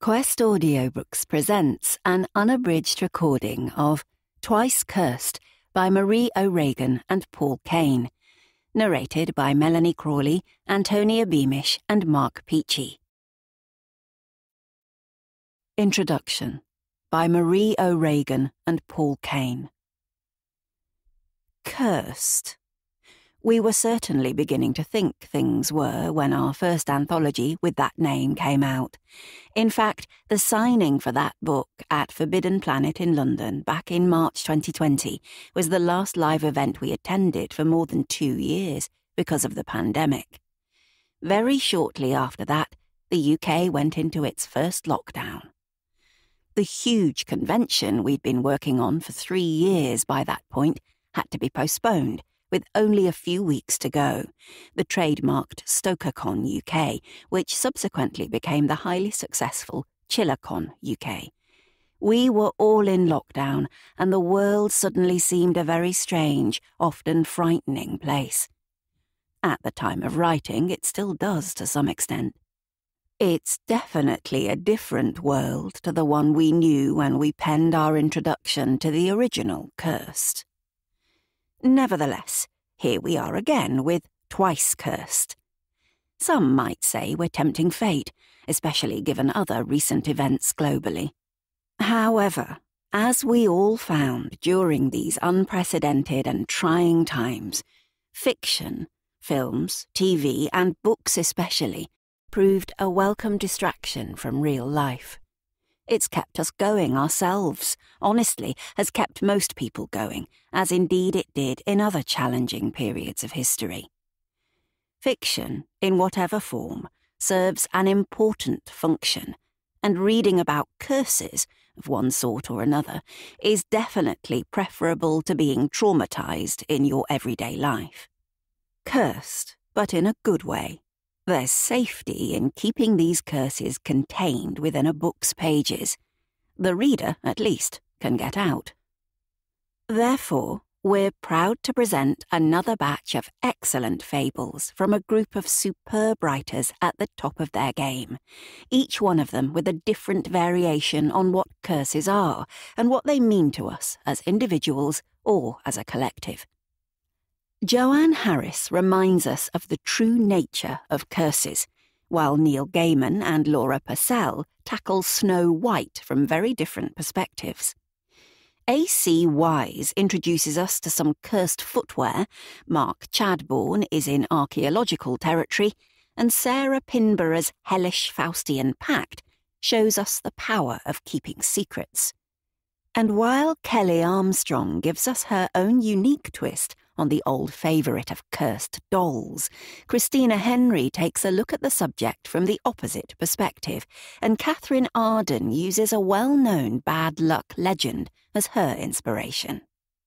Quest Audiobooks presents an unabridged recording of Twice Cursed by Marie O'Regan and Paul Kane, narrated by Melanie Crawley, Antonia Beamish and Mark Peachey. Introduction by Marie O'Regan and Paul Kane. Cursed. We were certainly beginning to think things were when our first anthology with that name came out. In fact, the signing for that book at Forbidden Planet in London back in March 2020 was the last live event we attended for more than 2 years because of the pandemic. Very shortly after that, the UK went into its first lockdown. The huge convention we'd been working on for 3 years by that point had to be postponed, with only a few weeks to go, the trademarked StokerCon UK, which subsequently became the highly successful ChillerCon UK. We were all in lockdown, and the world suddenly seemed a very strange, often frightening place. At the time of writing, it still does to some extent. It's definitely a different world to the one we knew when we penned our introduction to the original Cursed. Nevertheless, here we are again with Twice Cursed. Some might say we're tempting fate, especially given other recent events globally. However, as we all found during these unprecedented and trying times, fiction, films, TV, and books especially, proved a welcome distraction from real life. It's kept us going ourselves, honestly, has kept most people going, as indeed it did in other challenging periods of history. Fiction, in whatever form, serves an important function, and reading about curses, of one sort or another, is definitely preferable to being traumatized in your everyday life. Cursed, but in a good way. There's safety in keeping these curses contained within a book's pages. The reader, at least, can get out. Therefore, we're proud to present another batch of excellent fables from a group of superb writers at the top of their game, each one of them with a different variation on what curses are and what they mean to us as individuals or as a collective. Joanne Harris reminds us of the true nature of curses, while Neil Gaiman and Laura Purcell tackle Snow White from very different perspectives. A.C. Wise introduces us to some cursed footwear, Mark Chadbourne is in archaeological territory, and Sarah Pinborough's hellish Faustian pact shows us the power of keeping secrets. And while Kelly Armstrong gives us her own unique twist on the old favourite of cursed dolls, Christina Henry takes a look at the subject from the opposite perspective, and Katherine Arden uses a well-known bad luck legend as her inspiration.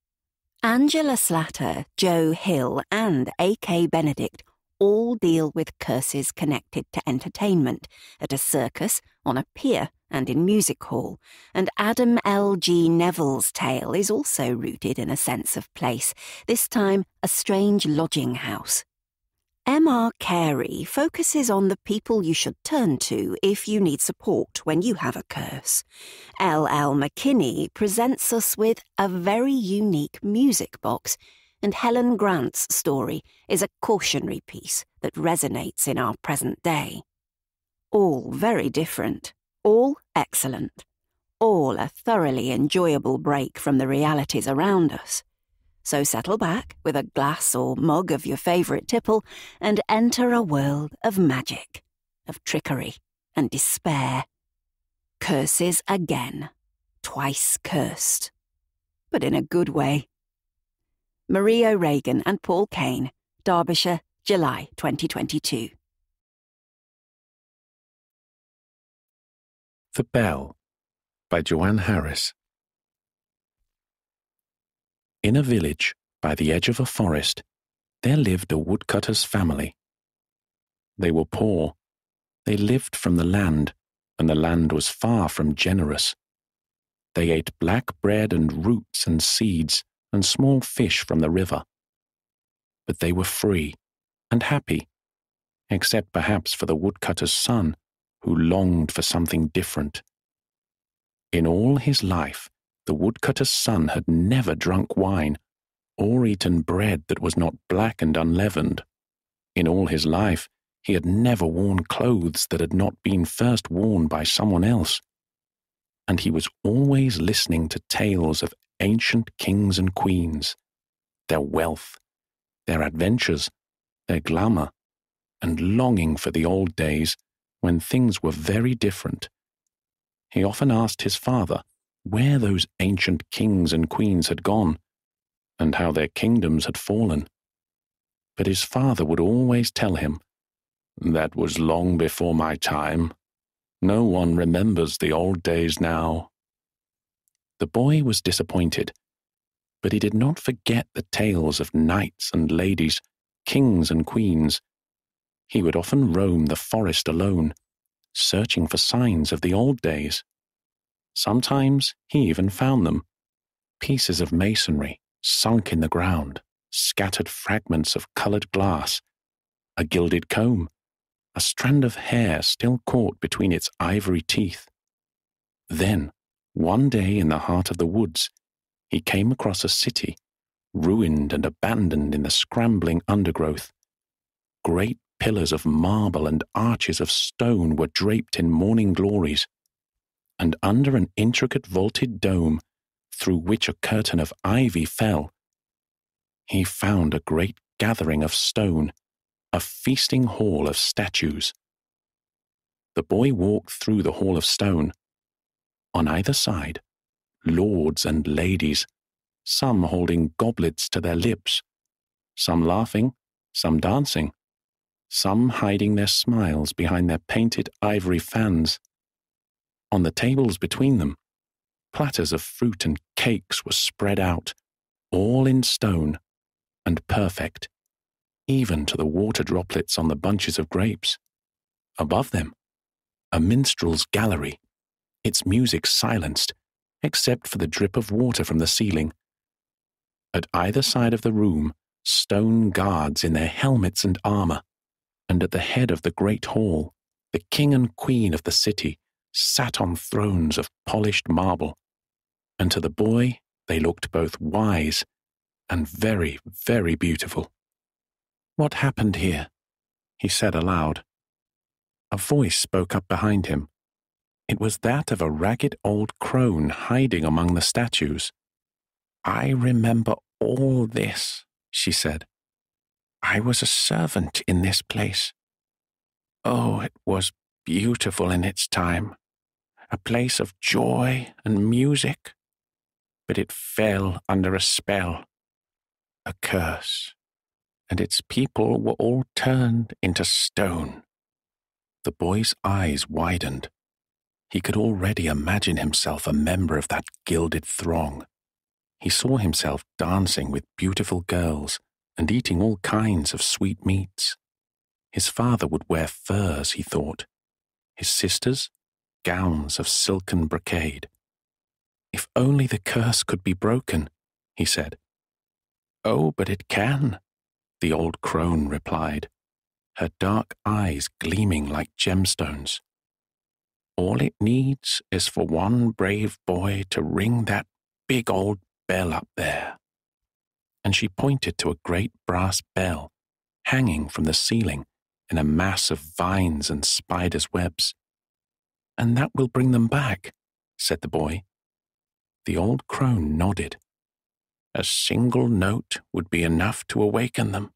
Angela Slatter, Joe Hill, and A.K. Benedict all deal with curses connected to entertainment, at a circus, on a pier, and in music hall, and Adam L. G. Neville's tale is also rooted in a sense of place, this time a strange lodging house. M.R. Carey focuses on the people you should turn to if you need support when you have a curse. L.L. McKinney presents us with a very unique music box, and Helen Grant's story is a cautionary piece that resonates in our present day. All very different. All excellent. All a thoroughly enjoyable break from the realities around us. So settle back with a glass or mug of your favourite tipple and enter a world of magic, of trickery and despair. Curses again. Twice cursed. But in a good way. Marie O'Regan and Paul Kane, Derbyshire, July 2022. The Bell by Joanne Harris. In a village by the edge of a forest, there lived a woodcutter's family. They were poor. They lived from the land, and the land was far from generous. They ate black bread and roots and seeds and small fish from the river. But they were free and happy, except perhaps for the woodcutter's son, who longed for something different. In all his life, the woodcutter's son had never drunk wine or eaten bread that was not black and unleavened. In all his life, he had never worn clothes that had not been first worn by someone else. And he was always listening to tales of ancient kings and queens, their wealth, their adventures, their glamour, and longing for the old days when things were very different. He often asked his father where those ancient kings and queens had gone, and how their kingdoms had fallen. But his father would always tell him, "That was long before my time. No one remembers the old days now." The boy was disappointed, but he did not forget the tales of knights and ladies, kings and queens. He would often roam the forest alone, searching for signs of the old days. Sometimes he even found them: pieces of masonry sunk in the ground, scattered fragments of coloured glass, a gilded comb, a strand of hair still caught between its ivory teeth. Then, one day in the heart of the woods, he came across a city, ruined and abandoned in the scrambling undergrowth. Great pillars of marble and arches of stone were draped in morning glories, and under an intricate vaulted dome, through which a curtain of ivy fell, he found a great gathering of stone, a feasting hall of statues. The boy walked through the hall of stone. On either side, lords and ladies, some holding goblets to their lips, some laughing, some dancing, some hiding their smiles behind their painted ivory fans. On the tables between them, platters of fruit and cakes were spread out, all in stone and perfect, even to the water droplets on the bunches of grapes. Above them, a minstrel's gallery, its music silenced, except for the drip of water from the ceiling. At either side of the room, stone guards in their helmets and armour, and at the head of the great hall, the king and queen of the city sat on thrones of polished marble, and to the boy they looked both wise and very, very beautiful. "What happened here?" he said aloud. A voice spoke up behind him. It was that of a ragged old crone hiding among the statues. "I remember all this," she said. "I was a servant in this place. Oh, it was beautiful in its time, a place of joy and music, but it fell under a spell, a curse, and its people were all turned into stone." The boy's eyes widened. He could already imagine himself a member of that gilded throng. He saw himself dancing with beautiful girls and eating all kinds of sweet meats. His father would wear furs, he thought. His sisters, gowns of silken brocade. "If only the curse could be broken," he said. "Oh, but it can," the old crone replied, her dark eyes gleaming like gemstones. "All it needs is for one brave boy to ring that big old bell up there." And she pointed to a great brass bell hanging from the ceiling in a mass of vines and spiders' webs. "And that will bring them back," said the boy. The old crone nodded. "A single note would be enough to awaken them."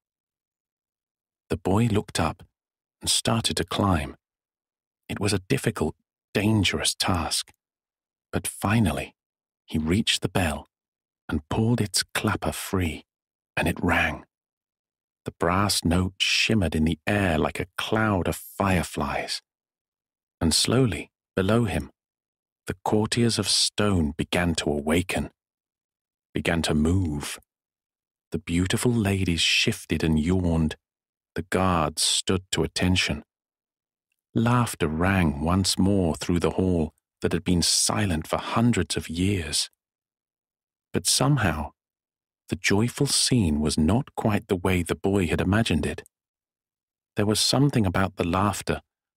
The boy looked up and started to climb. It was a difficult, dangerous task, but finally he reached the bell and pulled its clapper free, and it rang. The brass note shimmered in the air like a cloud of fireflies, and slowly, below him, the courtiers of stone began to awaken, began to move. The beautiful ladies shifted and yawned. The guards stood to attention. Laughter rang once more through the hall that had been silent for hundreds of years. But somehow, the joyful scene was not quite the way the boy had imagined it. There was something about the laughter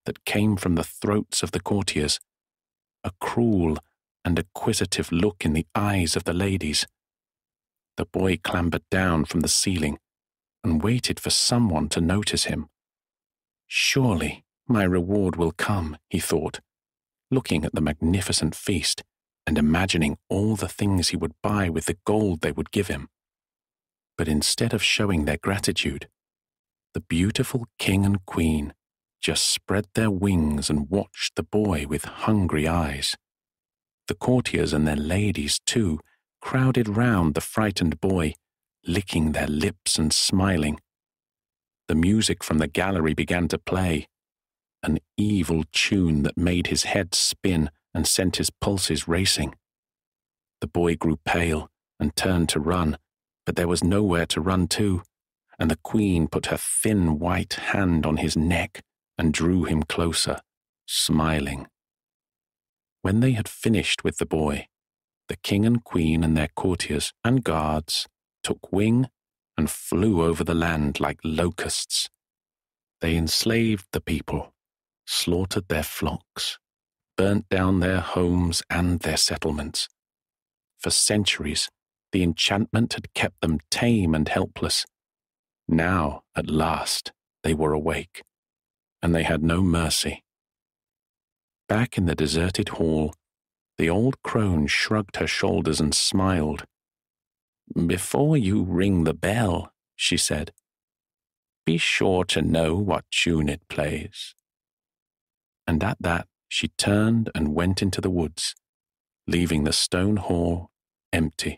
that came from the throats of the courtiers, a cruel and acquisitive look in the eyes of the ladies. The boy clambered down from the ceiling and waited for someone to notice him. Surely my reward will come, he thought, looking at the magnificent feast and imagining all the things he would buy with the gold they would give him. But instead of showing their gratitude, the beautiful king and queen just spread their wings and watched the boy with hungry eyes. The courtiers and their ladies, too, crowded round the frightened boy, licking their lips and smiling. The music from the gallery began to play, an evil tune that made his head spin and sent his pulses racing. The boy grew pale and turned to run, but there was nowhere to run to, and the queen put her thin white hand on his neck and drew him closer, smiling. When they had finished with the boy, the king and queen and their courtiers and guards took wing and flew over the land like locusts. They enslaved the people, slaughtered their flocks, burnt down their homes and their settlements. For centuries, the enchantment had kept them tame and helpless. Now, at last, they were awake, and they had no mercy. Back in the deserted hall, the old crone shrugged her shoulders and smiled. "Before you ring the bell," she said, "be sure to know what tune it plays." And at that she turned and went into the woods, leaving the stone hall empty.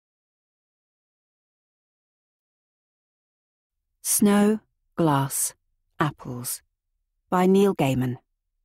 Snow, Glass, Apples by Neil Gaiman.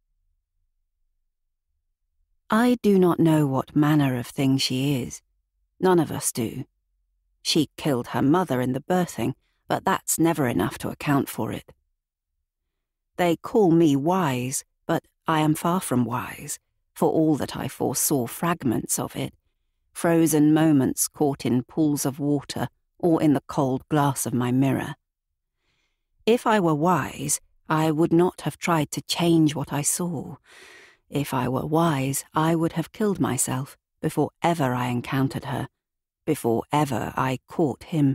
I do not know what manner of thing she is. None of us do. She killed her mother in the birthing, but that's never enough to account for it. They call me wise, but I am far from wise, for all that I foresaw fragments of it, frozen moments caught in pools of water or in the cold glass of my mirror. If I were wise, I would not have tried to change what I saw. If I were wise, I would have killed myself before ever I encountered her, before ever I caught him.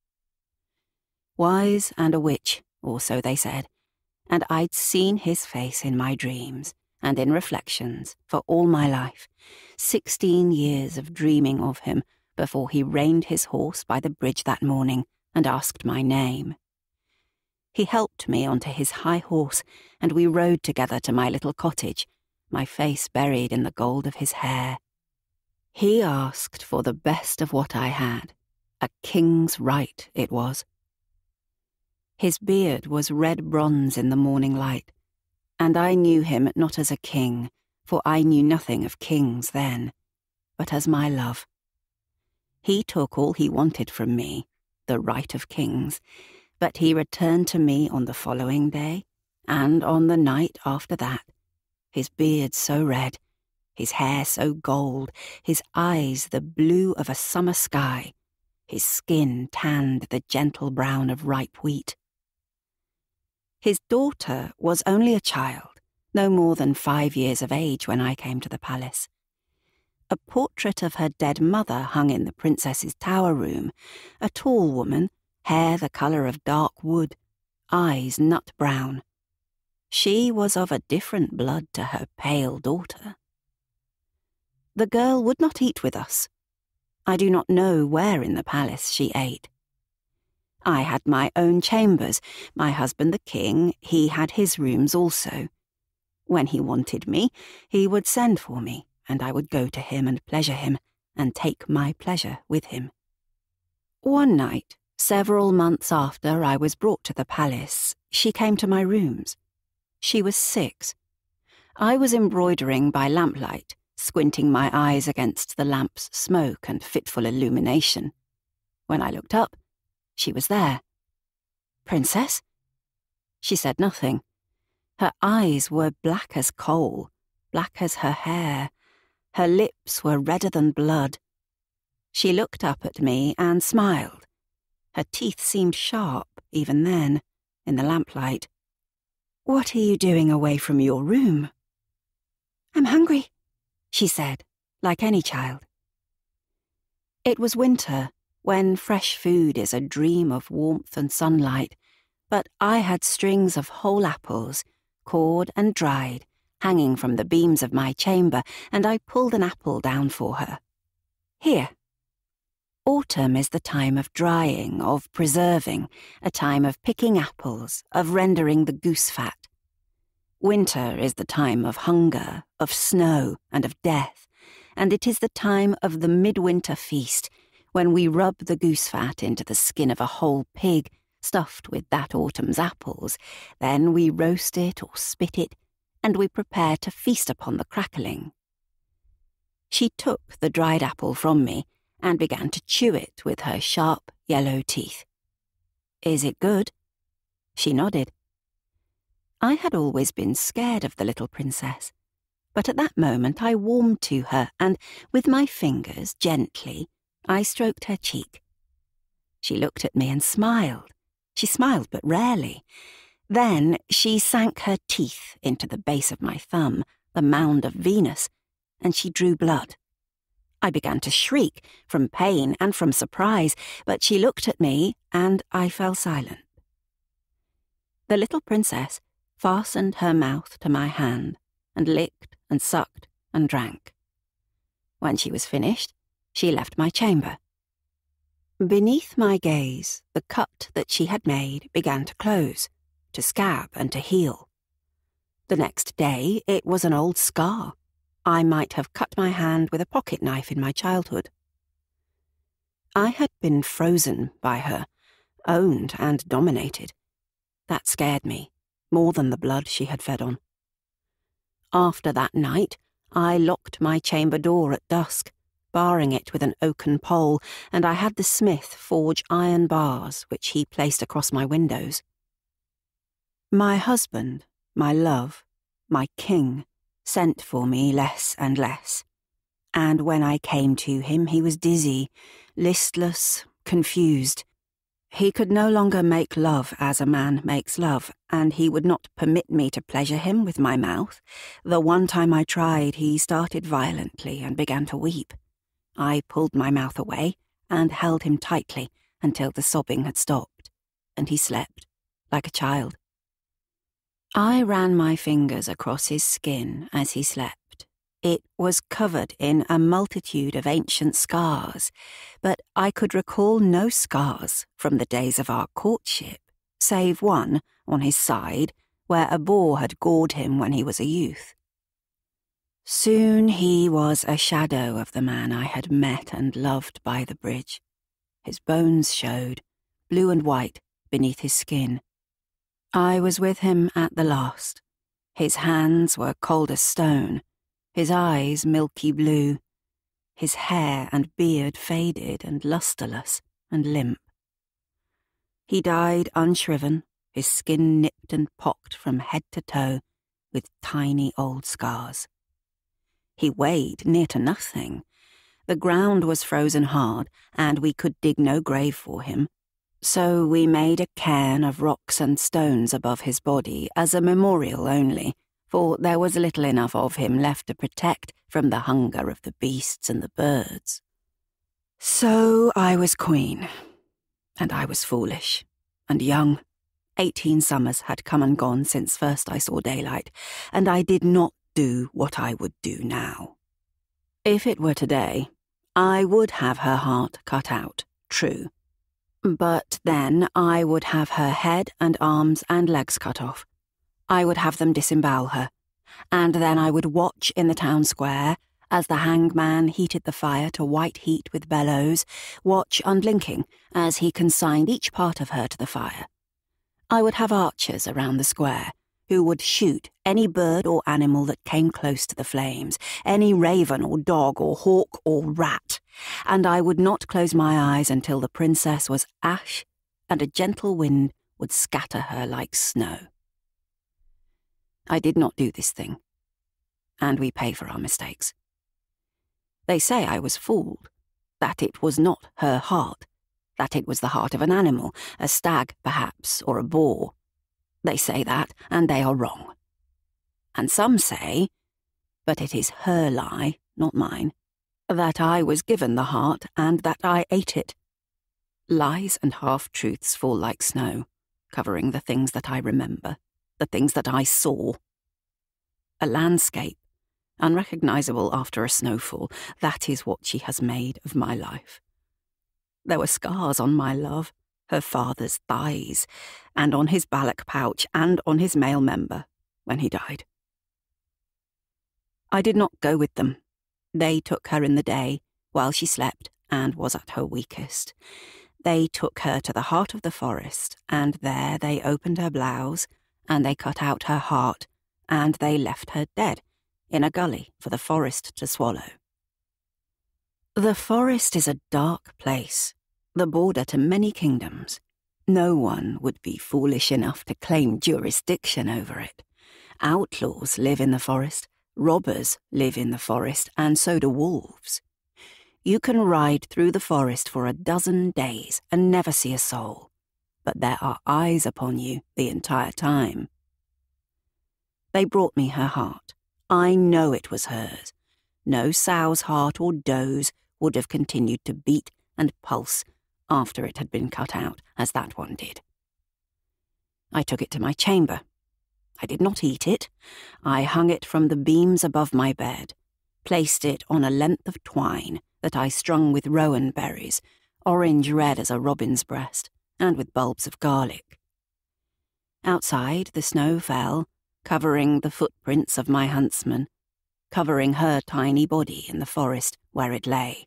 Wise and a witch, or so they said, and I'd seen his face in my dreams and in reflections for all my life, 16 years of dreaming of him before he reined his horse by the bridge that morning and asked my name. He helped me onto his high horse, and we rode together to my little cottage, my face buried in the gold of his hair. He asked for the best of what I had. A king's right it was. His beard was red bronze in the morning light, and I knew him not as a king, for I knew nothing of kings then, but as my love. He took all he wanted from me, the right of kings, but he returned to me on the following day, and on the night after that, his beard so red, his hair so gold, his eyes the blue of a summer sky, his skin tanned the gentle brown of ripe wheat. His daughter was only a child, no more than 5 years of age when I came to the palace. A portrait of her dead mother hung in the princess's tower room, a tall woman, hair the colour of dark wood, eyes nut brown. She was of a different blood to her pale daughter. The girl would not eat with us. I do not know where in the palace she ate. I had my own chambers, my husband the king, he had his rooms also. When he wanted me, he would send for me, and I would go to him and pleasure him, and take my pleasure with him. One night, several months after I was brought to the palace, she came to my rooms. She was 6. I was embroidering by lamplight, squinting my eyes against the lamp's smoke and fitful illumination. When I looked up, she was there. "Princess?" She said nothing. Her eyes were black as coal, black as her hair. Her lips were redder than blood. She looked up at me and smiled. Her teeth seemed sharp, even then, in the lamplight. What are you doing away from your room?" "I'm hungry," she said, like any child. It was winter, when fresh food is a dream of warmth and sunlight, but I had strings of whole apples, cored and dried, hanging from the beams of my chamber, and I pulled an apple down for her. "Here." Autumn is the time of drying, of preserving, a time of picking apples, of rendering the goose fat. Winter is the time of hunger, of snow, and of death, and it is the time of the midwinter feast, when we rub the goose fat into the skin of a whole pig, stuffed with that autumn's apples, then we roast it or spit it, and we prepare to feast upon the crackling. She took the dried apple from me, and began to chew it with her sharp yellow teeth. "Is it good?" She nodded. I had always been scared of the little princess, but at that moment I warmed to her, and with my fingers, gently, I stroked her cheek. She looked at me and smiled. She smiled but rarely. Then she sank her teeth into the base of my thumb, the mound of Venus, and she drew blood. I began to shriek, from pain and from surprise, but she looked at me, and I fell silent. The little princess fastened her mouth to my hand, and licked and sucked and drank. When she was finished, she left my chamber. Beneath my gaze, the cut that she had made began to close, to scab and to heal. The next day, it was an old scar. I might have cut my hand with a pocket knife in my childhood. I had been frozen by her, owned and dominated. That scared me, more than the blood she had fed on. After that night, I locked my chamber door at dusk, barring it with an oaken pole, and I had the smith forge iron bars which he placed across my windows. My husband, my love, my king, sent for me less and less, and when I came to him he was dizzy, listless, confused. He could no longer make love as a man makes love, and he would not permit me to pleasure him with my mouth. The one time I tried, he started violently and began to weep. I pulled my mouth away and held him tightly until the sobbing had stopped, and he slept like a child. I ran my fingers across his skin as he slept. It was covered in a multitude of ancient scars, but I could recall no scars from the days of our courtship, save one on his side where a boar had gored him when he was a youth. Soon he was a shadow of the man I had met and loved by the bridge. His bones showed, blue and white, beneath his skin. I was with him at the last. His hands were cold as stone, his eyes milky blue, his hair and beard faded and lustreless and limp. He died unshriven, his skin nipped and pocked from head to toe, with tiny old scars. He weighed near to nothing. The ground was frozen hard, and we could dig no grave for him. So we made a cairn of rocks and stones above his body as a memorial only, for there was little enough of him left to protect from the hunger of the beasts and the birds. So I was queen, and I was foolish and young. 18 summers had come and gone since first I saw daylight, and I did not do what I would do now. If it were today, I would have her heart cut out, true. But then I would have her head and arms and legs cut off. I would have them disembowel her, and then I would watch in the town square as the hangman heated the fire to white heat with bellows, watch unblinking as he consigned each part of her to the fire. I would have archers around the square, who would shoot any bird or animal that came close to the flames, any raven or dog or hawk or rat, and I would not close my eyes until the princess was ash and a gentle wind would scatter her like snow. I did not do this thing, and we pay for our mistakes. They say I was fooled, that it was not her heart, that it was the heart of an animal, a stag perhaps, or a boar. They say that, and they are wrong. And some say, but it is her lie, not mine, that I was given the heart and that I ate it. Lies and half-truths fall like snow, covering the things that I remember, the things that I saw. A landscape, unrecognizable after a snowfall, that is what she has made of my life. There were scars on my love, her father's thighs, and on his ballot pouch, and on his male member, when he died. I did not go with them. They took her in the day, while she slept and was at her weakest. They took her to the heart of the forest, and there they opened her blouse, and they cut out her heart, and they left her dead, in a gully for the forest to swallow. The forest is a dark place, the border to many kingdoms. No one would be foolish enough to claim jurisdiction over it. Outlaws live in the forest, robbers live in the forest, and so do wolves. You can ride through the forest for 12 days and never see a soul, but there are eyes upon you the entire time. They brought me her heart. I know it was hers. No sow's heart or doe's would have continued to beat and pulse after it had been cut out, as that one did. I took it to my chamber. I did not eat it. I hung it from the beams above my bed, placed it on a length of twine that I strung with rowan berries, orange red as a robin's breast, and with bulbs of garlic. Outside, the snow fell, covering the footprints of my huntsman, covering her tiny body in the forest where it lay.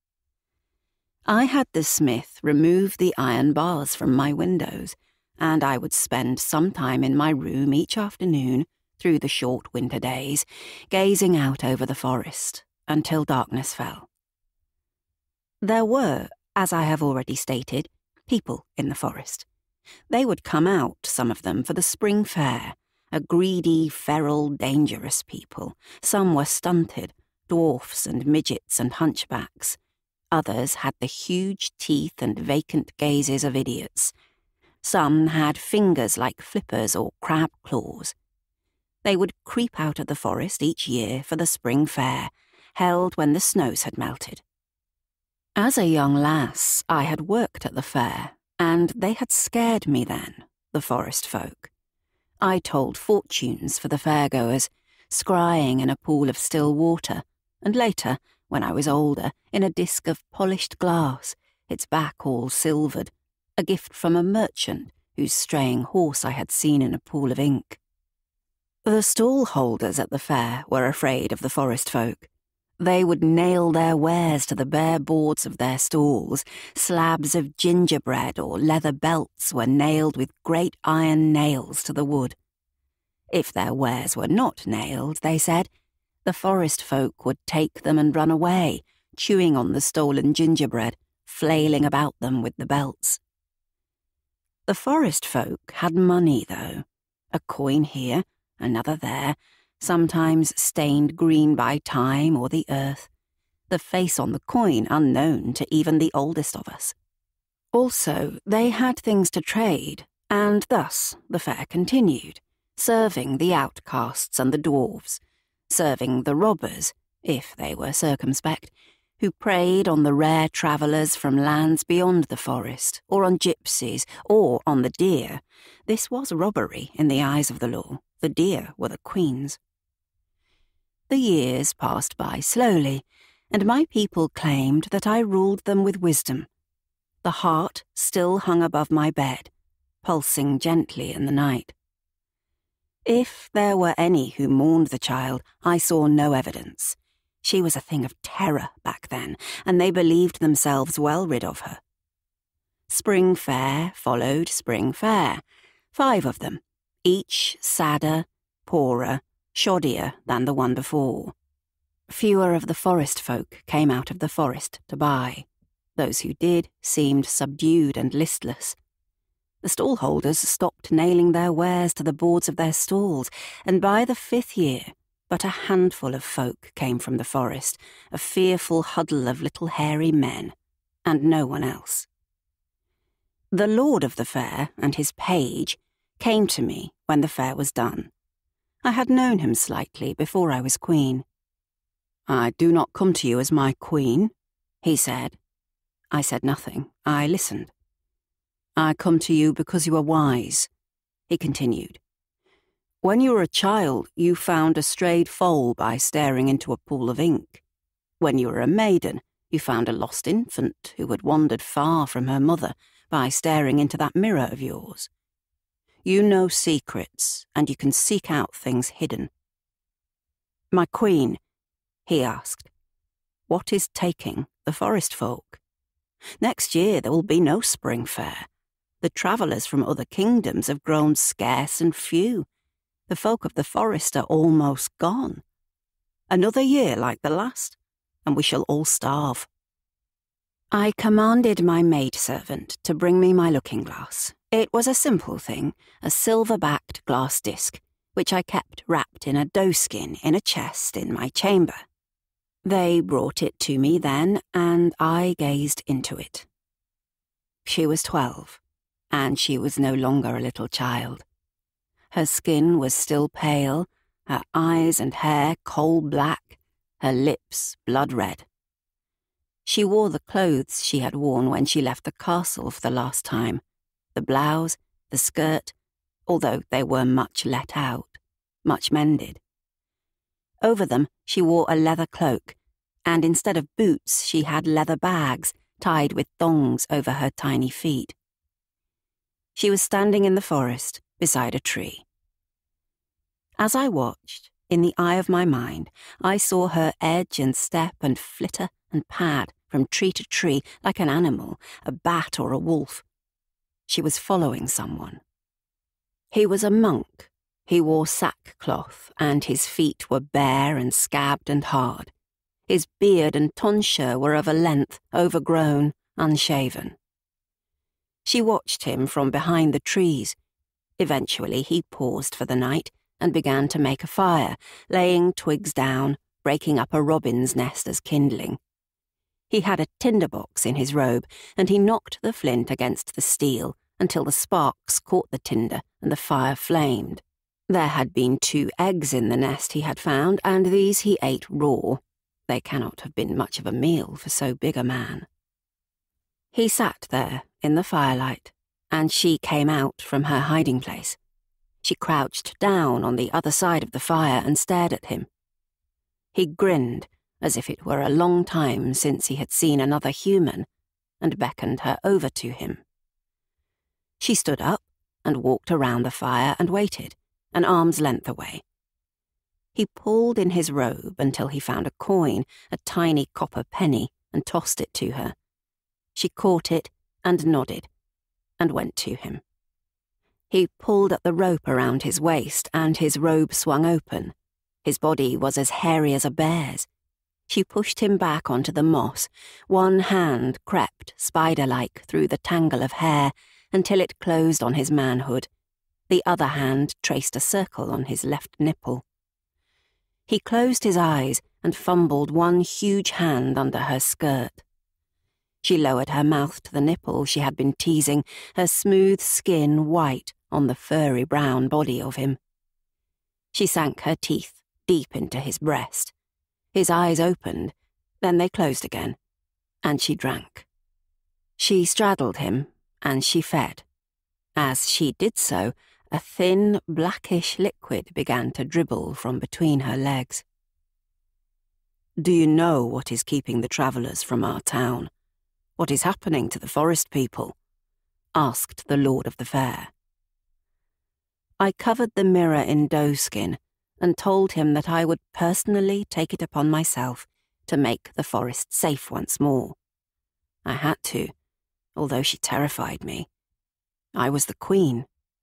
I had the smith remove the iron bars from my windows, and I would spend some time in my room each afternoon through the short winter days, gazing out over the forest until darkness fell. There were, as I have already stated, people in the forest. They would come out, some of them, for the spring fair, a greedy, feral, dangerous people. Some were stunted, dwarfs and midgets and hunchbacks. Others had the huge teeth and vacant gazes of idiots. Some had fingers like flippers or crab claws. They would creep out of the forest each year for the spring fair, held when the snows had melted. As a young lass, I had worked at the fair, and they had scared me then, the forest folk. I told fortunes for the fairgoers, scrying in a pool of still water, and later, when I was older, in a disk of polished glass, its back all silvered, a gift from a merchant whose straying horse I had seen in a pool of ink. The stall holders at the fair were afraid of the forest folk. They would nail their wares to the bare boards of their stalls. Slabs of gingerbread or leather belts were nailed with great iron nails to the wood. If their wares were not nailed, they said, the forest folk would take them and run away, chewing on the stolen gingerbread, flailing about them with the belts. The forest folk had money, though. A coin here, another there, sometimes stained green by time or the earth, the face on the coin unknown to even the oldest of us. Also, they had things to trade, and thus the fair continued, serving the outcasts and the dwarves, serving the robbers, if they were circumspect, who preyed on the rare travellers from lands beyond the forest, or on gypsies, or on the deer. This was robbery in the eyes of the law. The deer were the queens. The years passed by slowly, and my people claimed that I ruled them with wisdom. The heart still hung above my bed, pulsing gently in the night. If there were any who mourned the child, I saw no evidence. She was a thing of terror back then, and they believed themselves well rid of her. Spring fair followed spring fair, 5 of them, each sadder, poorer, shoddier than the one before. Fewer of the forest folk came out of the forest to buy. Those who did seemed subdued and listless. The stallholders stopped nailing their wares to the boards of their stalls, and by the 5th year, but a handful of folk came from the forest, a fearful huddle of little hairy men, and no one else. The lord of the fair and his page came to me when the fair was done. I had known him slightly before I was queen. "I do not come to you as my queen," he said. I said nothing. I listened. "I come to you because you are wise," he continued. "When you were a child, you found a strayed foal by staring into a pool of ink. When you were a maiden, you found a lost infant who had wandered far from her mother by staring into that mirror of yours. You know secrets, and you can seek out things hidden." "My queen," he asked, "what is taking the forest folk? Next year there will be no spring fair. The travellers from other kingdoms have grown scarce and few. The folk of the forest are almost gone. Another year like the last, and we shall all starve." I commanded my maidservant to bring me my looking-glass. It was a simple thing, a silver-backed glass disc, which I kept wrapped in a doeskin in a chest in my chamber. They brought it to me then, and I gazed into it. She was 12, and she was no longer a little child. Her skin was still pale, her eyes and hair coal-black, her lips blood-red. She wore the clothes she had worn when she left the castle for the last time, the blouse, the skirt, although they were much let out, much mended. Over them she wore a leather cloak, and instead of boots she had leather bags tied with thongs over her tiny feet. She was standing in the forest beside a tree. As I watched, in the eye of my mind, I saw her edge and step and flitter and pad from tree to tree like an animal, a bat or a wolf. She was following someone. He was a monk. He wore sackcloth, and his feet were bare and scabbed and hard. His beard and tonsure were of a length, overgrown, unshaven. She watched him from behind the trees. Eventually he paused for the night and began to make a fire, laying twigs down, breaking up a robin's nest as kindling. He had a tinderbox in his robe, and he knocked the flint against the steel until the sparks caught the tinder and the fire flamed. There had been 2 eggs in the nest he had found, and these he ate raw. They cannot have been much of a meal for so big a man. He sat there in the firelight, and she came out from her hiding place. She crouched down on the other side of the fire and stared at him. He grinned, as if it were a long time since he had seen another human, and beckoned her over to him. She stood up and walked around the fire and waited, an arm's length away. He pulled in his robe until he found a coin, a tiny copper penny, and tossed it to her. She caught it and nodded, and went to him. He pulled at the rope around his waist, and his robe swung open. His body was as hairy as a bear's. She pushed him back onto the moss. One hand crept, spider-like, through the tangle of hair until it closed on his manhood. The other hand traced a circle on his left nipple. He closed his eyes and fumbled one huge hand under her skirt. She lowered her mouth to the nipple she had been teasing, her smooth skin white on the furry brown body of him. She sank her teeth deep into his breast. His eyes opened, then they closed again, and she drank. She straddled him, and she fed. As she did so, a thin, blackish liquid began to dribble from between her legs. "Do you know what is keeping the travellers from our town? What is happening to the forest people?" asked the Lord of the Fair. I covered the mirror in doeskin and told him that I would personally take it upon myself to make the forest safe once more. I had to, although she terrified me. I was the queen.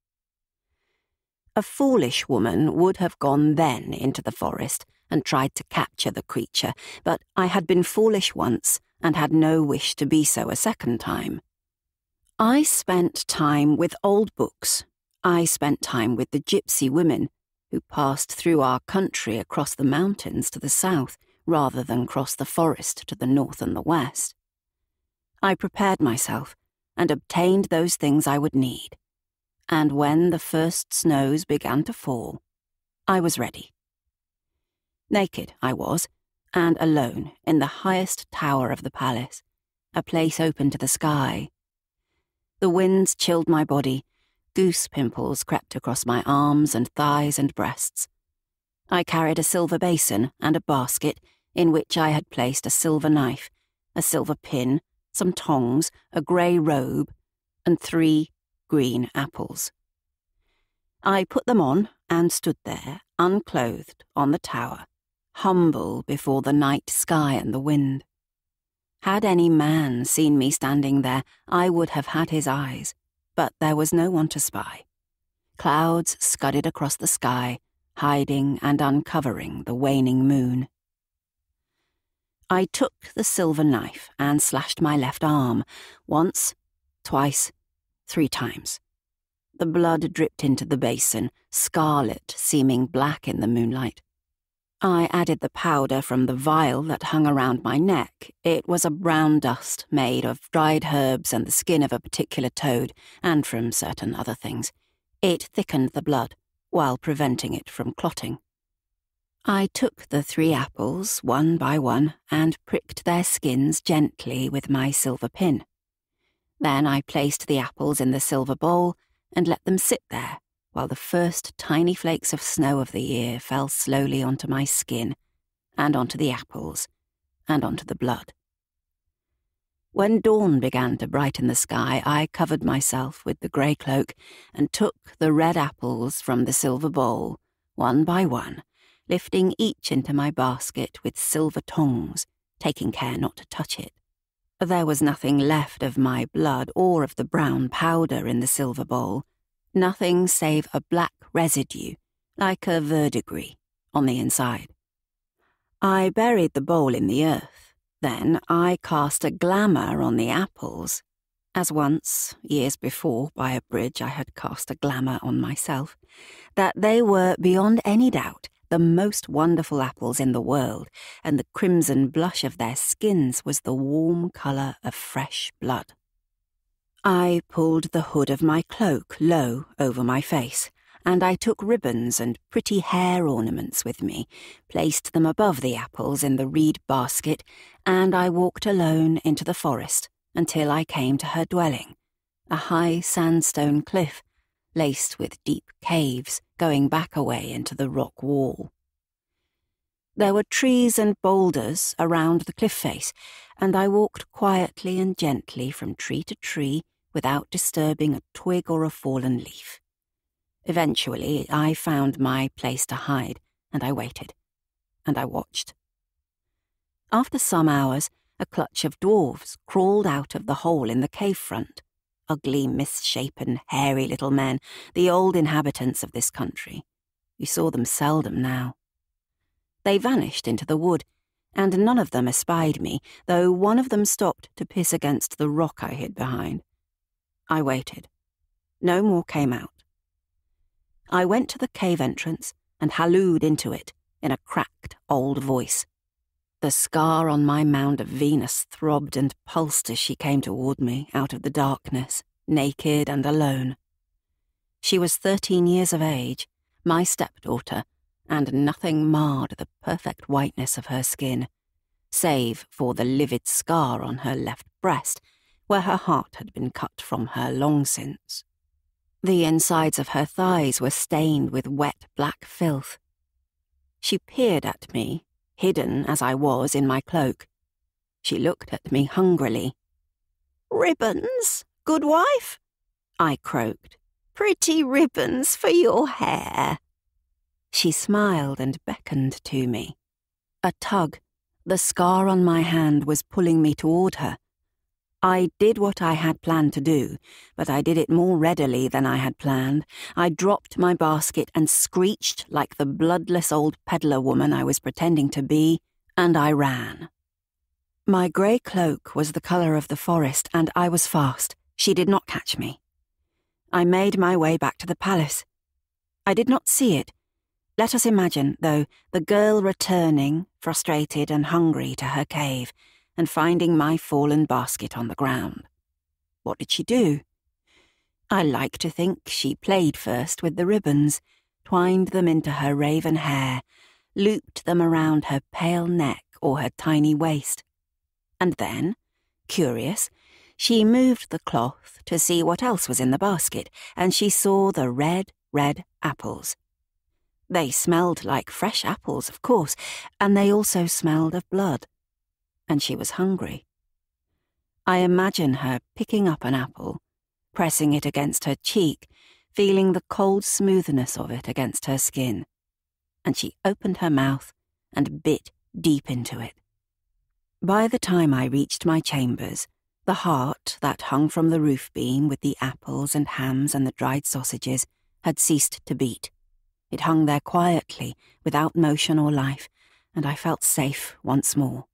A foolish woman would have gone then into the forest and tried to capture the creature, but I had been foolish once and had no wish to be so a second time. I spent time with old books. I spent time with the gypsy women who passed through our country across the mountains to the south rather than cross the forest to the north and the west. I prepared myself and obtained those things I would need. and when the first snows began to fall, I was ready. Naked I was, and alone in the highest tower of the palace, a place open to the sky. The winds chilled my body, goose pimples crept across my arms and thighs and breasts. I carried a silver basin and a basket in which I had placed a silver knife, a silver pin, some tongs, a grey robe, and 3 green apples. I put them on and stood there, unclothed, on the tower, humble before the night sky and the wind. Had any man seen me standing there, I would have had his eyes, but there was no one to spy. Clouds scudded across the sky, hiding and uncovering the waning moon. I took the silver knife and slashed my left arm, once, twice, 3 times. The blood dripped into the basin, scarlet, seeming black in the moonlight. I added the powder from the vial that hung around my neck. It was a brown dust made of dried herbs and the skin of a particular toad, and from certain other things. It thickened the blood, while preventing it from clotting. I took the 3 apples, one by one, and pricked their skins gently with my silver pin. Then I placed the apples in the silver bowl and let them sit there, while the first tiny flakes of snow of the year fell slowly onto my skin, and onto the apples, and onto the blood. When dawn began to brighten the sky, I covered myself with the grey cloak and took the red apples from the silver bowl, one by one, lifting each into my basket with silver tongs, taking care not to touch it. There was nothing left of my blood or of the brown powder in the silver bowl, nothing save a black residue, like a verdigris, on the inside. I buried the bowl in the earth. Then I cast a glamour on the apples, as once, years before, by a bridge I had cast a glamour on myself, that they were, beyond any doubt, the most wonderful apples in the world, and the crimson blush of their skins was the warm colour of fresh blood. I pulled the hood of my cloak low over my face, and I took ribbons and pretty hair ornaments with me, placed them above the apples in the reed basket, and I walked alone into the forest until I came to her dwelling, a high sandstone cliff, laced with deep caves going back away into the rock wall. There were trees and boulders around the cliff face, and I walked quietly and gently from tree to tree without disturbing a twig or a fallen leaf. Eventually, I found my place to hide, and I waited, and I watched. After some hours, a clutch of dwarves crawled out of the hole in the cave front, ugly, misshapen, hairy little men, the old inhabitants of this country. We saw them seldom now. They vanished into the wood, and none of them espied me, though one of them stopped to piss against the rock I hid behind. I waited. No more came out. I went to the cave entrance and hallooed into it in a cracked old voice. The scar on my mound of Venus throbbed and pulsed as she came toward me out of the darkness, naked and alone. She was 13 years of age, my stepdaughter, and nothing marred the perfect whiteness of her skin, save for the livid scar on her left breast, where her heart had been cut from her long since. The insides of her thighs were stained with wet black filth. She peered at me, hidden as I was in my cloak. She looked at me hungrily. "Ribbons, good wife?" I croaked. "Pretty ribbons for your hair." She smiled and beckoned to me. A tug. The scar on my hand was pulling me toward her. I did what I had planned to do, but I did it more readily than I had planned. I dropped my basket and screeched like the bloodless old peddler woman I was pretending to be, and I ran. My grey cloak was the colour of the forest, and I was fast. She did not catch me. I made my way back to the palace. I did not see it. Let us imagine, though, the girl returning, frustrated and hungry, to her cave, and finding my fallen basket on the ground. What did she do? I like to think she played first with the ribbons, twined them into her raven hair, looped them around her pale neck or her tiny waist. And then, curious, she moved the cloth to see what else was in the basket, and she saw the red apples. They smelled like fresh apples, of course, and they also smelled of blood. And she was hungry. I imagine her picking up an apple, pressing it against her cheek, feeling the cold smoothness of it against her skin. And she opened her mouth and bit deep into it. By the time I reached my chambers, the heart that hung from the roof beam with the apples and hams and the dried sausages had ceased to beat. It hung there quietly, without motion or life, and I felt safe once more.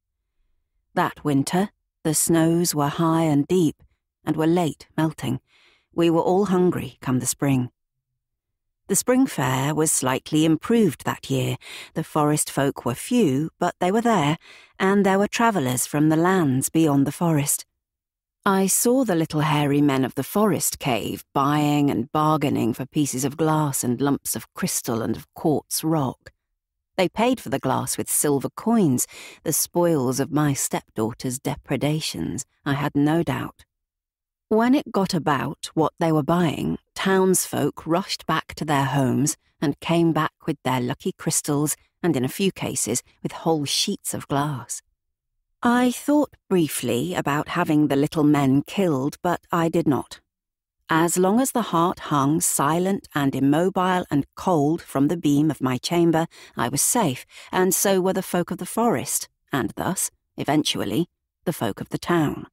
That winter, the snows were high and deep, and were late melting. We were all hungry come the spring. The spring fair was slightly improved that year. The forest folk were few, but they were there, and there were travellers from the lands beyond the forest. I saw the little hairy men of the forest cave buying and bargaining for pieces of glass and lumps of crystal and of quartz rock. They paid for the glass with silver coins, the spoils of my stepdaughter's depredations, I had no doubt. When it got about what they were buying, townsfolk rushed back to their homes and came back with their lucky crystals and, in a few cases, with whole sheets of glass. I thought briefly about having the little men killed, but I did not. As long as the heart hung silent and immobile and cold from the beam of my chamber, I was safe, and so were the folk of the forest, and thus, eventually, the folk of the town.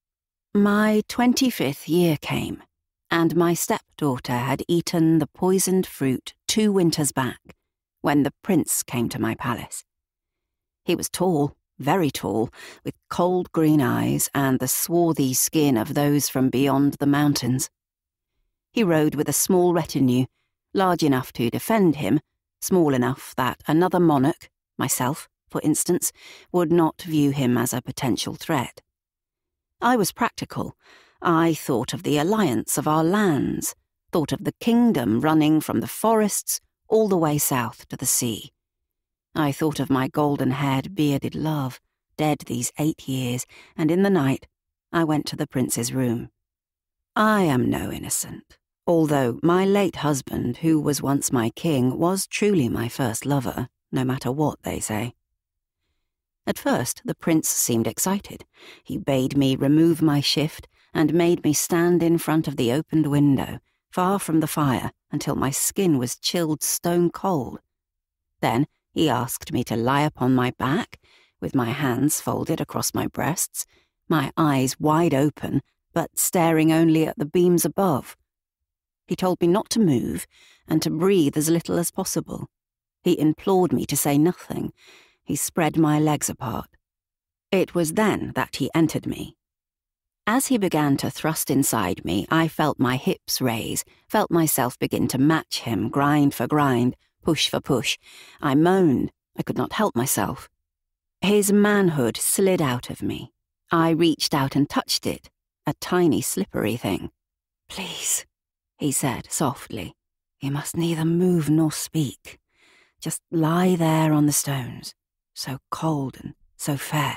My 25th year came, and my stepdaughter had eaten the poisoned fruit 2 winters back, when the prince came to my palace. He was tall, very tall, with cold green eyes and the swarthy skin of those from beyond the mountains. He rode with a small retinue, large enough to defend him, small enough that another monarch, myself, for instance, would not view him as a potential threat. I was practical. I thought of the alliance of our lands, thought of the kingdom running from the forests all the way south to the sea. I thought of my golden-haired, bearded love, dead these 8 years, and in the night I went to the prince's room. I am no innocent, although my late husband, who was once my king, was truly my first lover, no matter what they say. At first the prince seemed excited. He bade me remove my shift and made me stand in front of the opened window, far from the fire, until my skin was chilled stone cold. Then he asked me to lie upon my back, with my hands folded across my breasts, my eyes wide open, but staring only at the beams above. He told me not to move, and to breathe as little as possible. He implored me to say nothing. He spread my legs apart. It was then that he entered me. As he began to thrust inside me, I felt my hips raise, felt myself begin to match him, grind for grind, push for push. I moaned. I could not help myself. His manhood slid out of me. I reached out and touched it, a tiny slippery thing. "Please," he said softly, "you must neither move nor speak. Just lie there on the stones, so cold and so fair."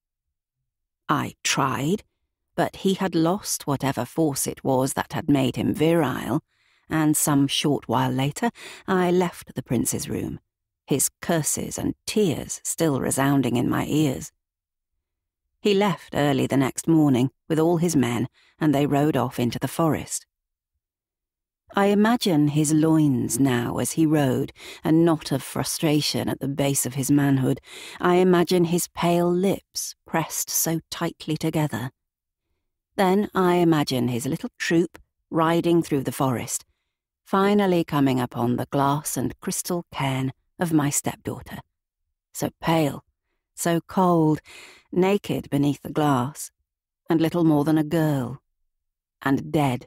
I tried, but he had lost whatever force it was that had made him virile, and some short while later I left the prince's room, his curses and tears still resounding in my ears. He left early the next morning with all his men, and they rode off into the forest. I imagine his loins now as he rode, a knot of frustration at the base of his manhood. I imagine his pale lips pressed so tightly together. Then I imagine his little troop riding through the forest, finally coming upon the glass and crystal cairn of my stepdaughter. So pale, so cold, naked beneath the glass, and little more than a girl, and dead.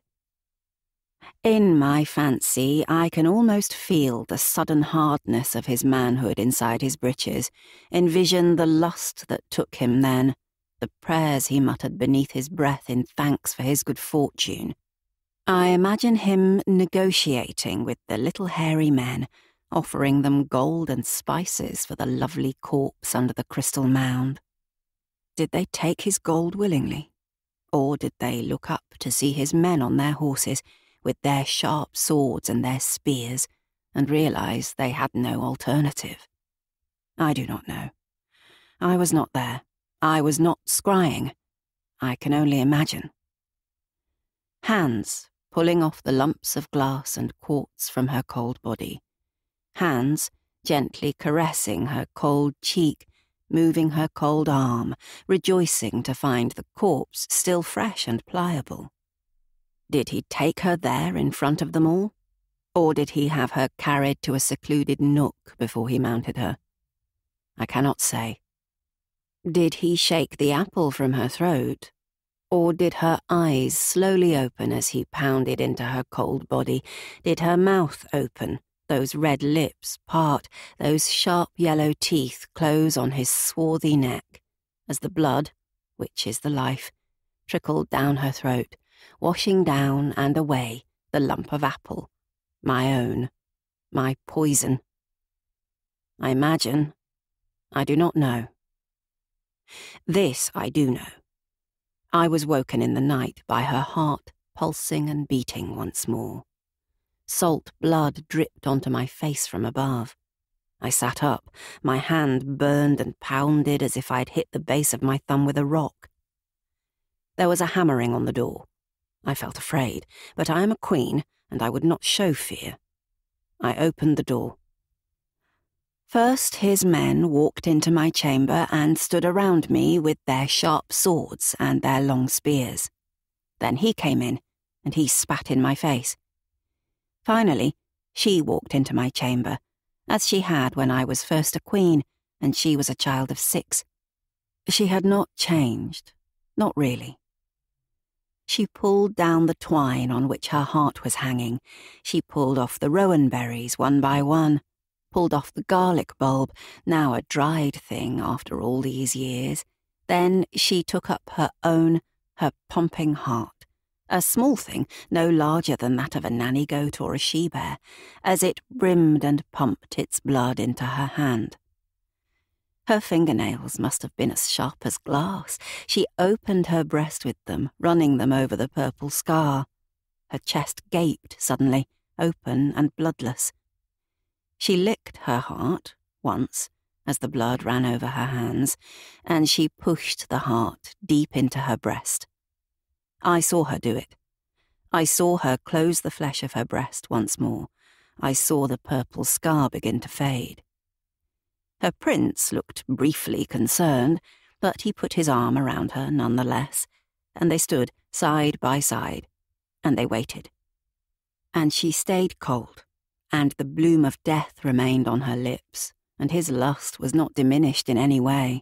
In my fancy, I can almost feel the sudden hardness of his manhood inside his breeches, envision the lust that took him then, the prayers he muttered beneath his breath in thanks for his good fortune. I imagine him negotiating with the little hairy men, offering them gold and spices for the lovely corpse under the crystal mound. Did they take his gold willingly? Or did they look up to see his men on their horses, with their sharp swords and their spears, and realize they had no alternative? I do not know. I was not there. I was not scrying. I can only imagine. Hands pulling off the lumps of glass and quartz from her cold body. Hands gently caressing her cold cheek, moving her cold arm, rejoicing to find the corpse still fresh and pliable. Did he take her there in front of them all? Or did he have her carried to a secluded nook before he mounted her? I cannot say. Did he shake the apple from her throat? Or did her eyes slowly open as he pounded into her cold body? Did her mouth open, those red lips part, those sharp yellow teeth close on his swarthy neck, as the blood, which is the life, trickled down her throat, washing down and away the lump of apple, my own, my poison? I imagine. I do not know. This I do know. I was woken in the night by her heart pulsing and beating once more. Salt blood dripped onto my face from above. I sat up, my hand burned and pounded as if I'd hit the base of my thumb with a rock. There was a hammering on the door. I felt afraid, but I am a queen, and I would not show fear. I opened the door. First his men walked into my chamber and stood around me with their sharp swords and their long spears. Then he came in, and he spat in my face. Finally, she walked into my chamber, as she had when I was first a queen, and she was a child of 6. She had not changed, not really. She pulled down the twine on which her heart was hanging. She pulled off the rowan berries one by one, pulled off the garlic bulb, now a dried thing after all these years. Then she took up her own, her pumping heart, a small thing, no larger than that of a nanny goat or a she-bear, as it brimmed and pumped its blood into her hand. Her fingernails must have been as sharp as glass. She opened her breast with them, running them over the purple scar. Her chest gaped suddenly, open and bloodless. She licked her heart once, as the blood ran over her hands, and she pushed the heart deep into her breast. I saw her do it. I saw her close the flesh of her breast once more. I saw the purple scar begin to fade. Her prince looked briefly concerned, but he put his arm around her nonetheless, and they stood side by side, and they waited. And she stayed cold, and the bloom of death remained on her lips, and his lust was not diminished in any way.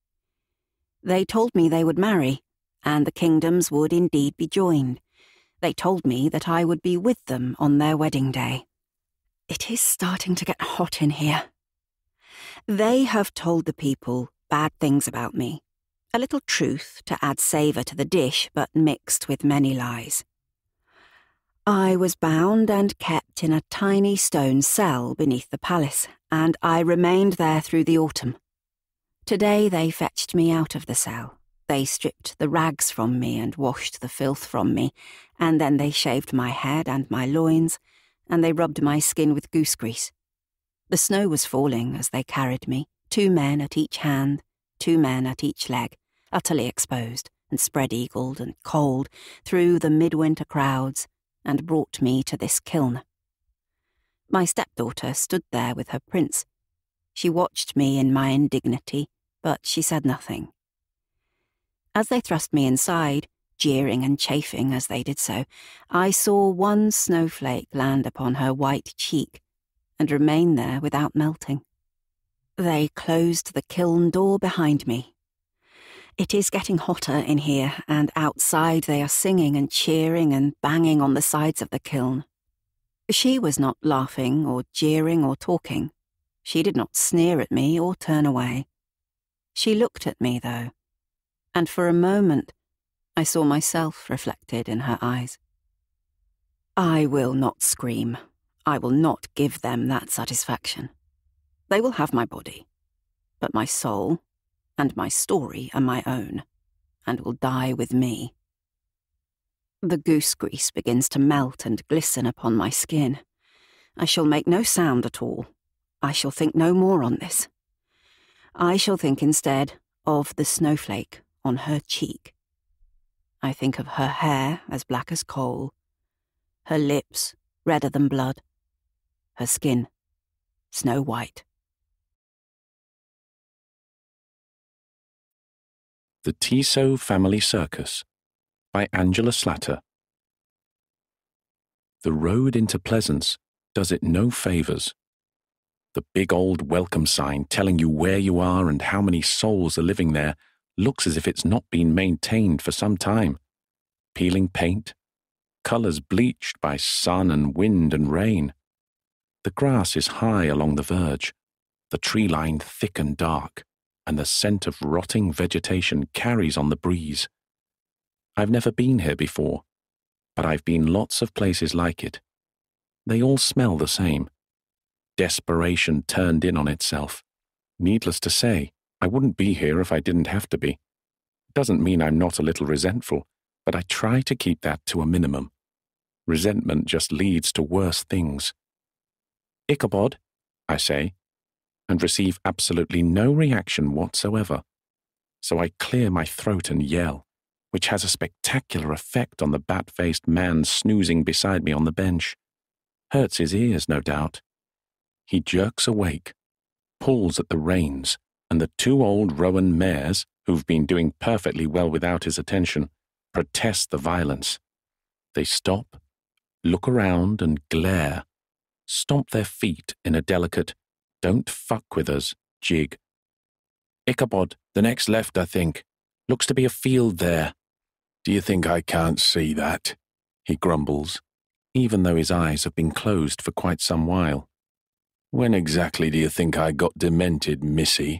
They told me they would marry, and the kingdoms would indeed be joined. They told me that I would be with them on their wedding day. It is starting to get hot in here. They have told the people bad things about me, a little truth to add savour to the dish, but mixed with many lies. I was bound and kept in a tiny stone cell beneath the palace, and I remained there through the autumn. Today they fetched me out of the cell. They stripped the rags from me and washed the filth from me, and then they shaved my head and my loins, and they rubbed my skin with goose grease. The snow was falling as they carried me, 2 men at each hand, 2 men at each leg, utterly exposed and spread-eagled and cold, through the midwinter crowds, and brought me to this kiln. My stepdaughter stood there with her prince. She watched me in my indignity, but she said nothing. As they thrust me inside, jeering and chafing as they did so, I saw one snowflake land upon her white cheek and remain there without melting. They closed the kiln door behind me. It is getting hotter in here, and outside they are singing and cheering and banging on the sides of the kiln. She was not laughing or jeering or talking. She did not sneer at me or turn away. She looked at me, though, and for a moment I saw myself reflected in her eyes. I will not scream. I will not give them that satisfaction. They will have my body, but my soul and my story are my own, and will die with me. The goose grease begins to melt and glisten upon my skin. I shall make no sound at all. I shall think no more on this. I shall think instead of the snowflake on her cheek. I think of her hair as black as coal, her lips redder than blood, her skin snow white. The Tissot Family Circus by Angela Slatter. The road into Pleasance does it no favours. The big old welcome sign telling you where you are and how many souls are living there looks as if it's not been maintained for some time. Peeling paint, colours bleached by sun and wind and rain. The grass is high along the verge, the tree line thick and dark, and the scent of rotting vegetation carries on the breeze. I've never been here before, but I've been lots of places like it. They all smell the same. Desperation turned in on itself. Needless to say, I wouldn't be here if I didn't have to be. Doesn't mean I'm not a little resentful, but I try to keep that to a minimum. Resentment just leads to worse things. Ichabod, I say, and receive absolutely no reaction whatsoever. So I clear my throat and yell, which has a spectacular effect on the bat-faced man snoozing beside me on the bench. Hurts his ears, no doubt. He jerks awake, pulls at the reins, and the two old roan mares, who've been doing perfectly well without his attention, protest the violence. They stop, look around and glare, stomp their feet in a delicate, "Don't fuck with us" jig. Ichabod, the next left, I think. Looks to be a field there. Do you think I can't see that? He grumbles, even though his eyes have been closed for quite some while. When exactly do you think I got demented, missy?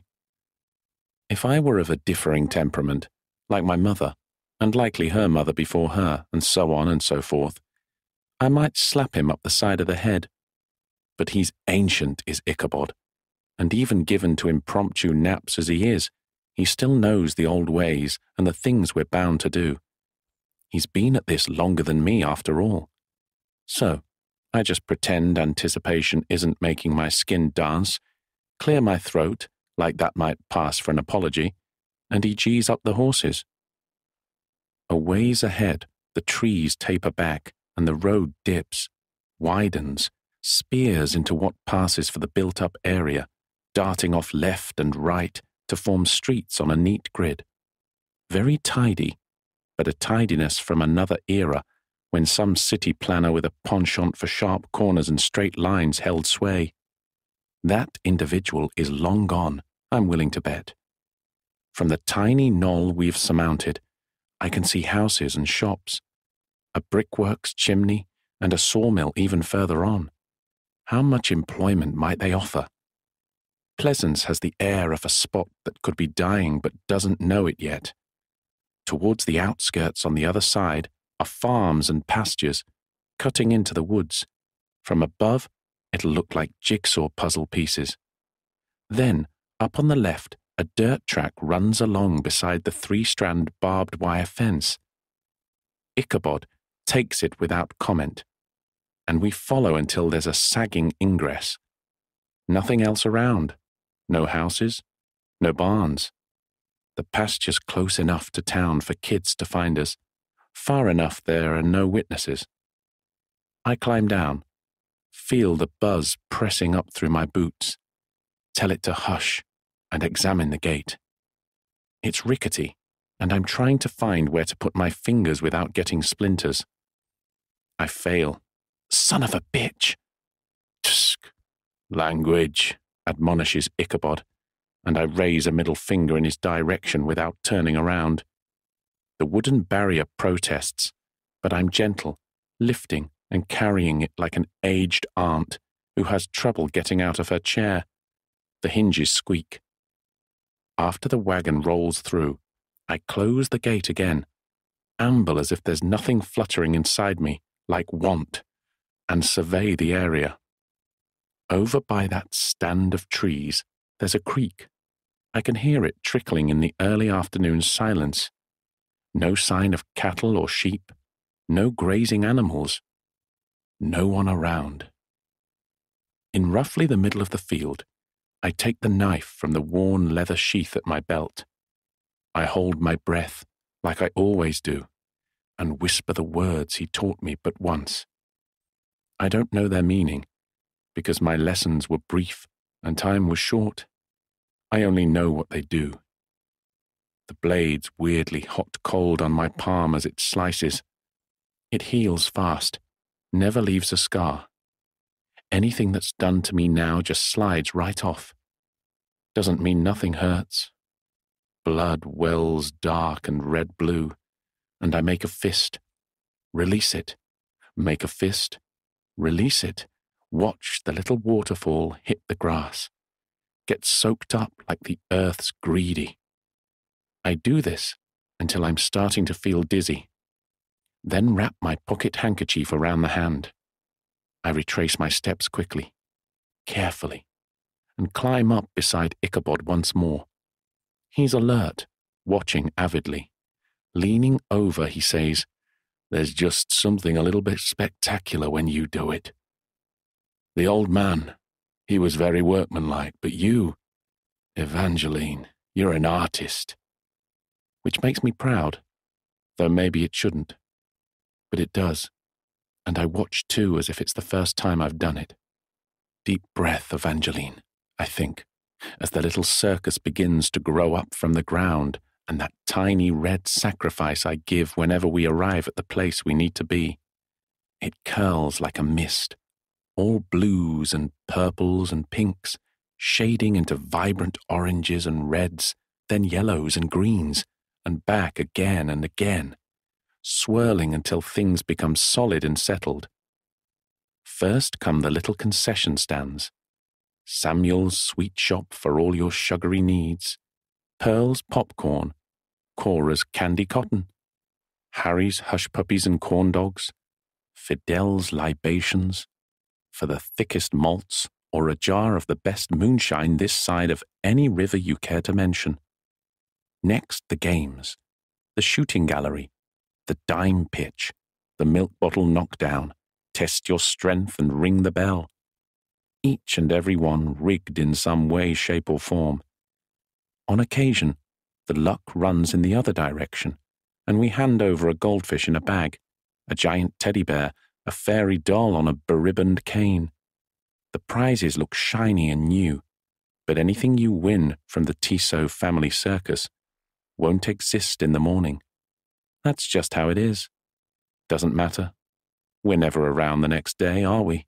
If I were of a differing temperament, like my mother, and likely her mother before her, and so on and so forth, I might slap him up the side of the head. But he's ancient, is Ichabod, and even given to impromptu naps as he is, he still knows the old ways and the things we're bound to do. He's been at this longer than me, after all. So, I just pretend anticipation isn't making my skin dance, clear my throat, like that might pass for an apology, and he gees up the horses. A ways ahead, the trees taper back, and the road dips, widens, spears into what passes for the built-up area, darting off left and right to form streets on a neat grid. Very tidy, but a tidiness from another era when some city planner with a penchant for sharp corners and straight lines held sway. That individual is long gone, I'm willing to bet. From the tiny knoll we've surmounted, I can see houses and shops, a brickworks chimney and a sawmill even further on. How much employment might they offer? Pleasance has the air of a spot that could be dying but doesn't know it yet. Towards the outskirts on the other side are farms and pastures, cutting into the woods. From above, it'll look like jigsaw puzzle pieces. Then, up on the left, a dirt track runs along beside the 3-strand barbed wire fence. Ichabod takes it without comment, and we follow until there's a sagging ingress. Nothing else around. No houses, no barns. The pasture's close enough to town for kids to find us, far enough there are no witnesses. I climb down, feel the buzz pressing up through my boots, tell it to hush, and examine the gate. It's rickety, and I'm trying to find where to put my fingers without getting splinters. I fail. Son of a bitch! Tsk! Language, admonishes Ichabod, and I raise a middle finger in his direction without turning around. The wooden barrier protests, but I'm gentle, lifting and carrying it like an aged aunt who has trouble getting out of her chair. The hinges squeak. After the wagon rolls through, I close the gate again, amble as if there's nothing fluttering inside me, like want, and survey the area. Over by that stand of trees, there's a creek. I can hear it trickling in the early afternoon silence. No sign of cattle or sheep, no grazing animals, no one around. In roughly the middle of the field, I take the knife from the worn leather sheath at my belt. I hold my breath, like I always do, and whisper the words he taught me but once. I don't know their meaning, because my lessons were brief and time was short. I only know what they do. The blade's weirdly hot-cold on my palm as it slices. It heals fast, never leaves a scar. Anything that's done to me now just slides right off. Doesn't mean nothing hurts. Blood wells dark and red-blue, and I make a fist. Release it. Make a fist. Release it. Watch the little waterfall hit the grass. Get soaked up like the earth's greedy. I do this until I'm starting to feel dizzy. Then wrap my pocket handkerchief around the hand. I retrace my steps quickly, carefully, and climb up beside Ichabod once more. He's alert, watching avidly. Leaning over, he says, "There's just something a little bit spectacular when you do it. The old man, he was very workmanlike, but you, Evangeline, you're an artist." Which makes me proud, though maybe it shouldn't. But it does, and I watch too as if it's the first time I've done it. Deep breath, Evangeline, I think, as the little circus begins to grow up from the ground, and that tiny red sacrifice I give whenever we arrive at the place we need to be. It curls like a mist, all blues and purples and pinks, shading into vibrant oranges and reds, then yellows and greens, and back again and again, swirling until things become solid and settled. First come the little concession stands. Samuel's sweet shop for all your sugary needs, Pearl's popcorn, Cora's candy cotton, Harry's hush puppies and corn dogs, Fidel's libations, for the thickest malts, or a jar of the best moonshine this side of any river you care to mention. Next, the games, the shooting gallery, the dime pitch, the milk bottle knockdown, test your strength and ring the bell. Each and every one rigged in some way, shape, or form. On occasion, the luck runs in the other direction, and we hand over a goldfish in a bag, a giant teddy bear, a fairy doll on a beribboned cane. The prizes look shiny and new, but anything you win from the Tissot family circus won't exist in the morning. That's just how it is. Doesn't matter. We're never around the next day, are we?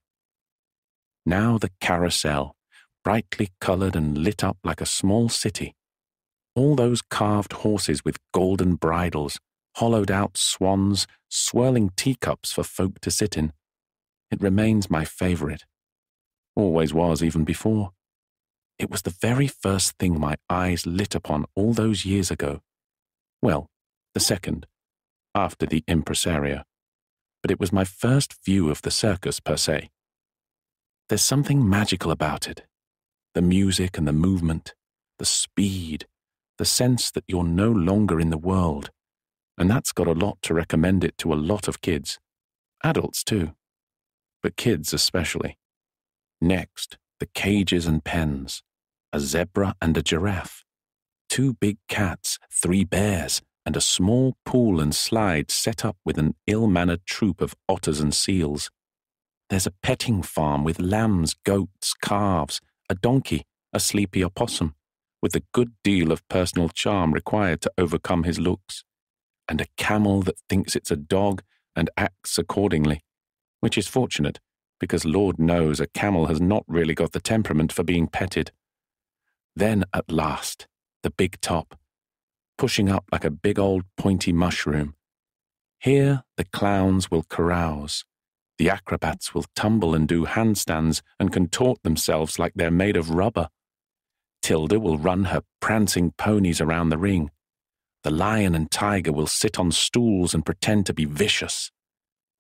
Now the carousel, brightly coloured and lit up like a small city. All those carved horses with golden bridles, hollowed-out swans, swirling teacups for folk to sit in. It remains my favourite. Always was even before. It was the very first thing my eyes lit upon all those years ago. Well, the second, after the impresario. But it was my first view of the circus per se. There's something magical about it. The music and the movement, the speed, the sense that you're no longer in the world. And that's got a lot to recommend it to a lot of kids. Adults too. But kids especially. Next, the cages and pens. A zebra and a giraffe. 2 big cats, 3 bears, and a small pool and slide set up with an ill-mannered troop of otters and seals. There's a petting farm with lambs, goats, calves, a donkey, a sleepy opossum, with a good deal of personal charm required to overcome his looks, and a camel that thinks it's a dog and acts accordingly, which is fortunate, because Lord knows a camel has not really got the temperament for being petted. Then, at last, the big top, pushing up like a big old pointy mushroom. Here the clowns will carouse. The acrobats will tumble and do handstands and contort themselves like they're made of rubber. Tilda will run her prancing ponies around the ring. The lion and tiger will sit on stools and pretend to be vicious.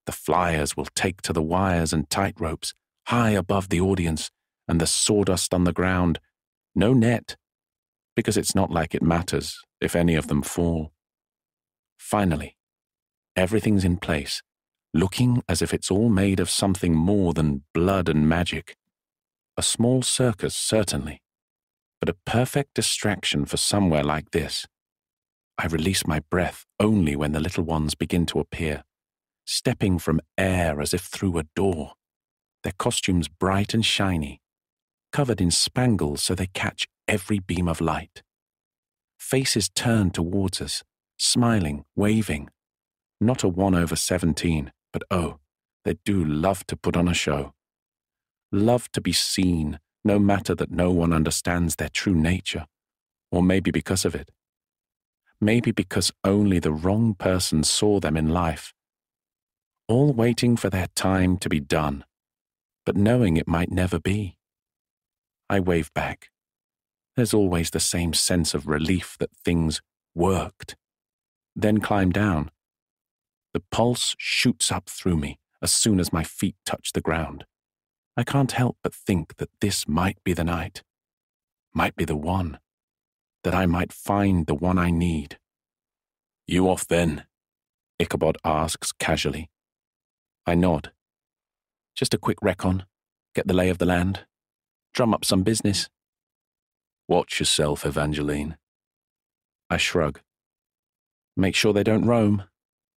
The flyers will take to the wires and tightropes, high above the audience, and the sawdust on the ground. No net, because it's not like it matters if any of them fall. Finally, everything's in place, looking as if it's all made of something more than blood and magic. A small circus, certainly, but a perfect distraction for somewhere like this. I release my breath only when the little ones begin to appear, stepping from air as if through a door, their costumes bright and shiny, covered in spangles so they catch every beam of light. Faces turned towards us, smiling, waving. Not a 1/17, but oh, they do love to put on a show. Love to be seen, no matter that no one understands their true nature, or maybe because of it. Maybe because only the wrong person saw them in life. All waiting for their time to be done, but knowing it might never be. I wave back. There's always the same sense of relief that things worked. Then climb down. The pulse shoots up through me as soon as my feet touch the ground. I can't help but think that this might be the night, might be the one, that I might find the one I need. "You off then?" Ichabod asks casually. I nod. "Just a quick recon, get the lay of the land, drum up some business." "Watch yourself, Evangeline." I shrug. "Make sure they don't roam."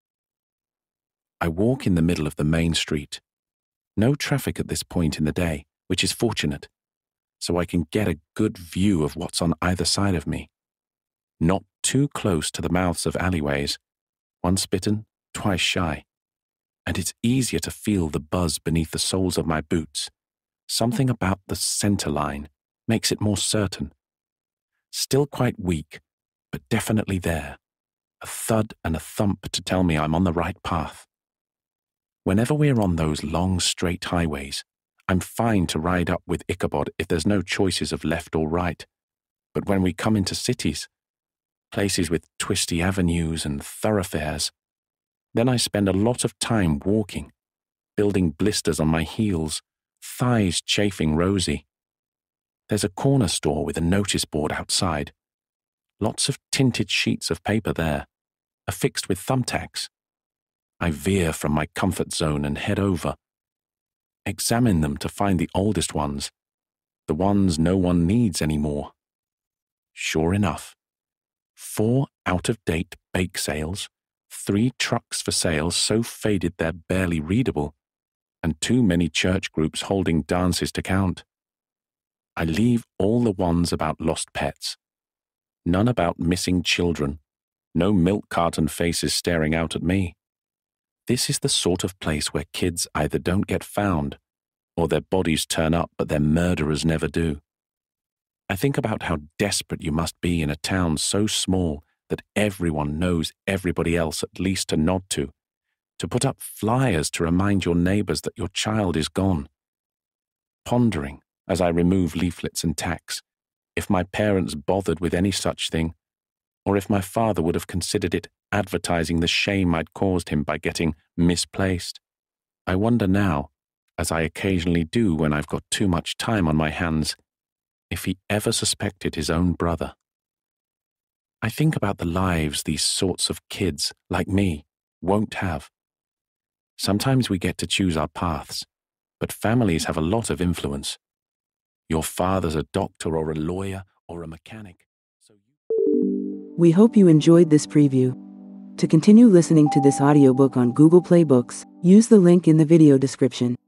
I walk in the middle of the main street. No traffic at this point in the day, which is fortunate, so I can get a good view of what's on either side of me. Not too close to the mouths of alleyways, once bitten, twice shy, and it's easier to feel the buzz beneath the soles of my boots. Something about the center line makes it more certain. Still quite weak, but definitely there. A thud and a thump to tell me I'm on the right path. Whenever we're on those long, straight highways, I'm fine to ride up with Ichabod if there's no choices of left or right. But when we come into cities, places with twisty avenues and thoroughfares, then I spend a lot of time walking, building blisters on my heels, thighs chafing rosy. There's a corner store with a notice board outside. Lots of tinted sheets of paper there, affixed with thumbtacks. I veer from my comfort zone and head over. Examine them to find the oldest ones, the ones no one needs anymore. Sure enough, 4 out-of-date bake sales, 3 trucks for sale so faded they're barely readable, and too many church groups holding dances to count. I leave all the ones about lost pets. None about missing children. No milk carton faces staring out at me. This is the sort of place where kids either don't get found, or their bodies turn up but their murderers never do. I think about how desperate you must be in a town so small that everyone knows everybody else at least to nod to put up flyers to remind your neighbors that your child is gone. Pondering, as I remove leaflets and tacks, if my parents bothered with any such thing, or if my father would have considered it advertising the shame I'd caused him by getting misplaced. I wonder now, as I occasionally do when I've got too much time on my hands, if he ever suspected his own brother. I think about the lives these sorts of kids, like me, won't have. Sometimes we get to choose our paths, but families have a lot of influence. Your father's a doctor or a lawyer or a mechanic. We hope you enjoyed this preview. To continue listening to this audiobook on Google Play Books, use the link in the video description.